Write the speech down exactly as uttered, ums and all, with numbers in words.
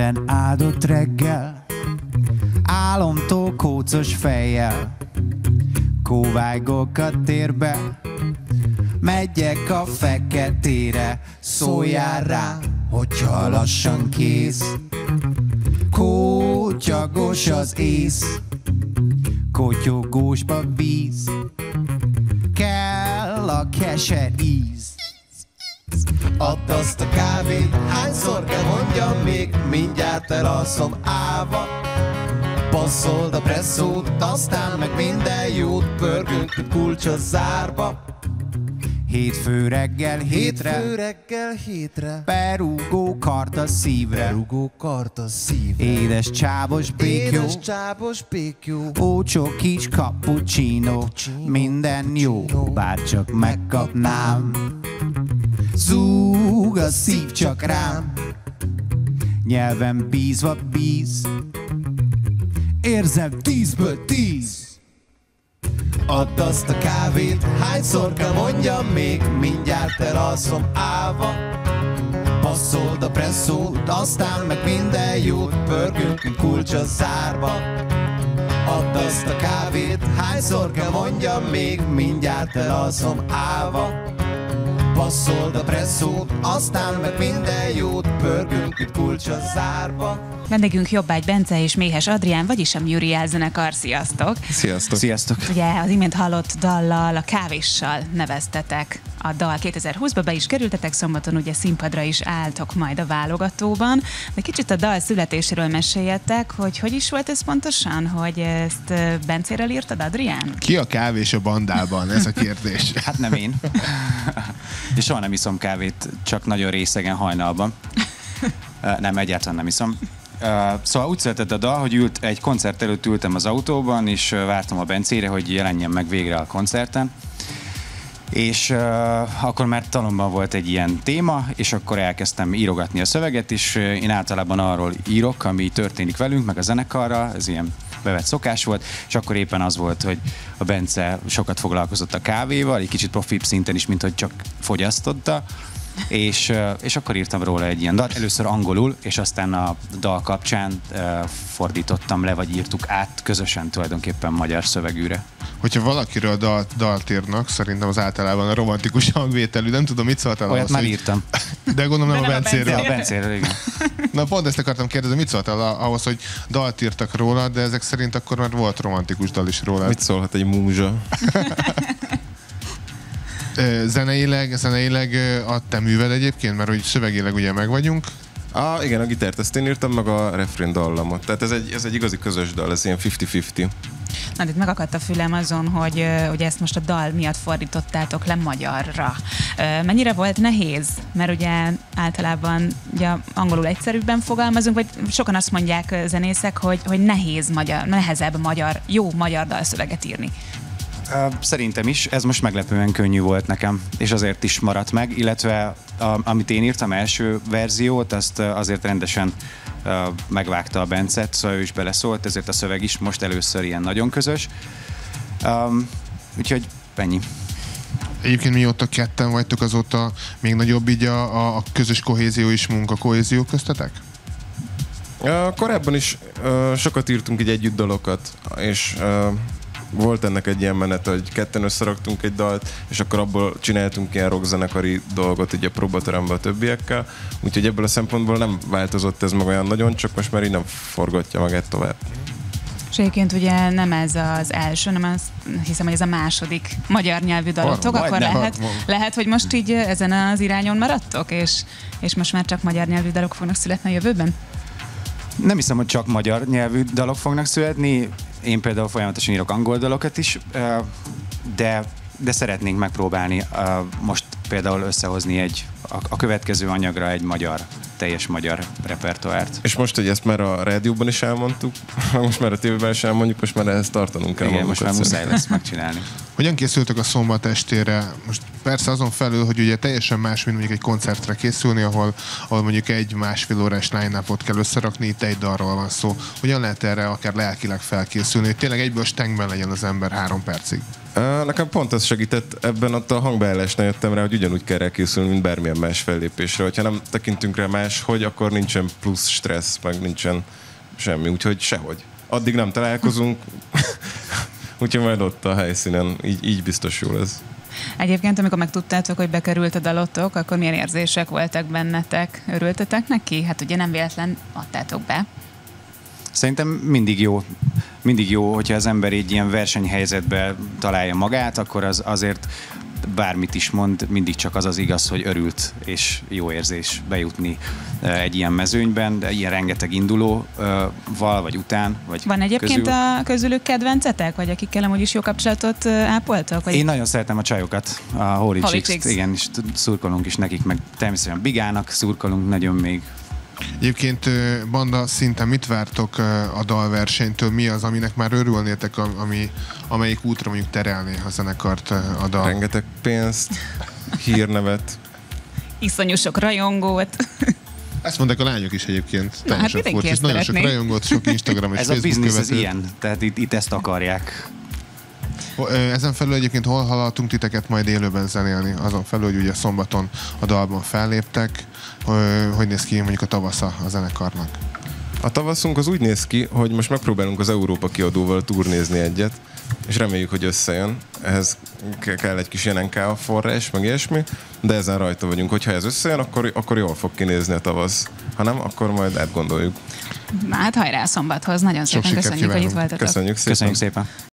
Minden áldott reggel, álomtól kócos fejjel, kóvágok a térbe, megyek a feketére. Szóljál rá, hogyha lassan kész, kótyagos az ész, kotyogósba víz, kell a keser íz. Add azt a kávét, hányszor kell mondjam még, mindjárt elalszom állva. Passzold a presszót, aztán meg minden jót, pörgünk, mint kulcs a zárba. Hétfő reggel hétre, Hétfő reggel hétre, berúgó kart a szívre, berúgó kart a szívre. édes csábos békjó, Édes csábos békjó, ócsó kis cappuccino, minden jó, bárcsak megkapnám. Zúg a szív csak rám, nyelvem bízva bíz, érzem tízből tíz. Add azt a kávét, hányszor kell mondjam még, mindjárt elalszom állva. Passzold a presszót, aztán meg minden jót, pörgünk, mint kulcs a zárba. Add azt a kávét, hányszor kell mondjam még, mindjárt elalszom állva. Passzold a presszót, aztán meg minden jót, pörgünk, mint kulcs a zárba. Vendégünk Jobbágy Bence és Méhes Adrián, vagyis a Muriel zenekar. Sziasztok! Sziasztok! Sziasztok! Ugye az imént hallott dallal, a Kávéssal neveztetek a dal kétezer-húszba, be is kerültetek, szombaton ugye színpadra is álltok majd a válogatóban, de kicsit a dal születéséről meséljetek, hogy hogy is volt ez pontosan, hogy ezt Bencéről írtad, Adrián? Ki a kávés a bandában? Ez a kérdés. Hát nem én. És soha nem iszom kávét, csak nagyon részegen hajnalban. Nem, egyáltalán nem iszom. Szóval úgy született a dal, hogy ült, egy koncert előtt ültem az autóban, és vártam a Bencére, hogy jelenjen meg végre a koncerten. És uh, akkor már talomban volt egy ilyen téma, és akkor elkezdtem írogatni a szöveget, és én általában arról írok, ami történik velünk, meg a zenekarral, ez ilyen bevett szokás volt, és akkor éppen az volt, hogy a Bence sokat foglalkozott a kávéval, egy kicsit profibb szinten is, mint hogy csak fogyasztotta, és, és akkor írtam róla egy ilyen dalt, először angolul, és aztán a dal kapcsán uh, fordítottam le, vagy írtuk át közösen tulajdonképpen magyar szövegűre. Hogyha valakiről dalt, dalt írnak, szerintem az általában a romantikus hangvételű, nem tudom, mit szóltál Olyat ahhoz, már hogy... írtam. De gondolom nem, nem a Bencéről. A Bencéről, igen. Na pont ezt akartam kérdezni, mit szóltál ahhoz, hogy dalt írtak róla, de ezek szerint akkor már volt romantikus dal is róla. Mit szólhat egy múzsa? Zeneileg, zeneileg a te műved egyébként, mert hogy szövegileg ugye meg vagyunk. Ah, igen, a gitárt ezt én írtam, meg a refrén dallamot. Tehát ez egy, ez egy igazi közös dal, ez ilyen fifty-fifty. Na, itt megakadt a fülem azon, hogy ugye ezt most a dal miatt fordítottátok le magyarra. Mennyire volt nehéz? Mert ugye általában ugye angolul egyszerűbben fogalmazunk, vagy sokan azt mondják zenészek, hogy, hogy nehéz magyar, nehezebb magyar, jó magyar dalszöveget írni. Szerintem is, ez most meglepően könnyű volt nekem, és azért is maradt meg, illetve a, amit én írtam első verziót, azt azért rendesen uh, megvágta a Bencet, szóval ő is beleszólt, ezért a szöveg is most először ilyen nagyon közös. Um, úgyhogy ennyi. Egyébként mióta ketten vagytok, azóta még nagyobb így a, a közös kohézió és munka kohézió köztetek? Uh, korábban is uh, sokat írtunk így együtt dalokat, és uh, volt ennek egy ilyen menet, hogy ketten összeraktunk egy dalt, és akkor abból csináltunk ilyen rockzenekari dolgot így a próbateremben a többiekkel, úgyhogy ebből a szempontból nem változott ez meg olyan nagyon, csak most már így nem forgatja magát tovább. És egyébként ugye nem ez az első, nem az, hiszem, hogy ez a második magyar nyelvű dalotok, akkor lehet, lehet, hogy most így ezen az irányon maradtok, és, és most már csak magyar nyelvű dalok fognak születni a jövőben? Nem hiszem, hogy csak magyar nyelvű dalok fognak születni. Én például folyamatosan írok angol dalokat is, de, de szeretnénk megpróbálni most például összehozni egy, a, a következő anyagra egy magyar, teljes magyar repertoárt. És most, hogy ezt már a rádióban is elmondtuk, most már a tévében is elmondjuk, most már ehhez tartanunk kell. Igen, most már muszáj lesz megcsinálni. Hogyan készültök a szombat estére? Most persze azon felül, hogy ugye teljesen más, mint mondjuk egy koncertre készülni, ahol, ahol mondjuk egy másfél órás line-upot kell összerakni, itt egy dalról van szó. Hogyan lehet erre akár lelkileg felkészülni, hogy tényleg egyből stengben legyen az ember három percig? Nekem pont ez segített, ebben ott a hangbeállásnál jöttem rá, hogy ugyanúgy kell rá készülni, mint bármilyen más fellépésre. Hogyha nem tekintünk rá más máshogy, akkor nincsen plusz stressz, meg nincsen semmi, úgyhogy sehogy. Addig nem találkozunk, úgyhogy majd ott a helyszínen, így, így biztos jó lesz. Egyébként, amikor megtudtátok, hogy bekerült a dalotok, akkor milyen érzések voltak bennetek? Örültetek neki? Hát ugye nem véletlen adtátok be. Szerintem mindig jó, mindig jó, hogyha az ember egy ilyen versenyhelyzetben találja magát, akkor az azért bármit is mond, mindig csak az az igaz, hogy örült, és jó érzés bejutni egy ilyen mezőnyben, de ilyen rengeteg indulóval, vagy után, vagy Van egyébként közül. a közülük kedvencetek, vagy akikkel amúgy is jó kapcsolatot ápoltok? Vagy... Én nagyon szeretem a csajokat, a Holy, Holy Chicks-t, Chicks. igen, és szurkolunk is nekik, meg természetesen Bigának szurkolunk nagyon még. Egyébként banda szinten mit vártok a dalversenytől? Mi az, aminek már örülnétek, ami, amelyik útra mondjuk terelné a zenekart a dal? Rengeteg pénzt, hírnevet. Iszonyú sok rajongót. Ezt mondták a lányok is egyébként. Na, hát Teljesen mindenki furcsa. ezt Nagyon sok szeretné. rajongót, sok Instagram és Ez a Facebook biznisz, ez követő. ilyen, tehát itt, itt ezt akarják. Ezen felül egyébként hol hallhatunk titeket majd élőben zenélni? Azon felül, hogy ugye szombaton a dalban felléptek. Hogy néz ki mondjuk a tavasza a zenekarnak? A tavaszunk az úgy néz ki, hogy most megpróbálunk az Európa kiadóval turnézni egyet, és reméljük, hogy összejön. Ehhez ke- kell egy kis en ká forrás, meg ilyesmi, de ezen rajta vagyunk. Hogyha ez összejön, akkor, akkor jól fog kinézni a tavasz. Ha nem, akkor majd átgondoljuk. Na hát hajrá a szombathoz. Nagyon szépen sikert köszönjük, hogy itt kívánunk. voltatok. Köszönjük szépen. Köszönjük szépen.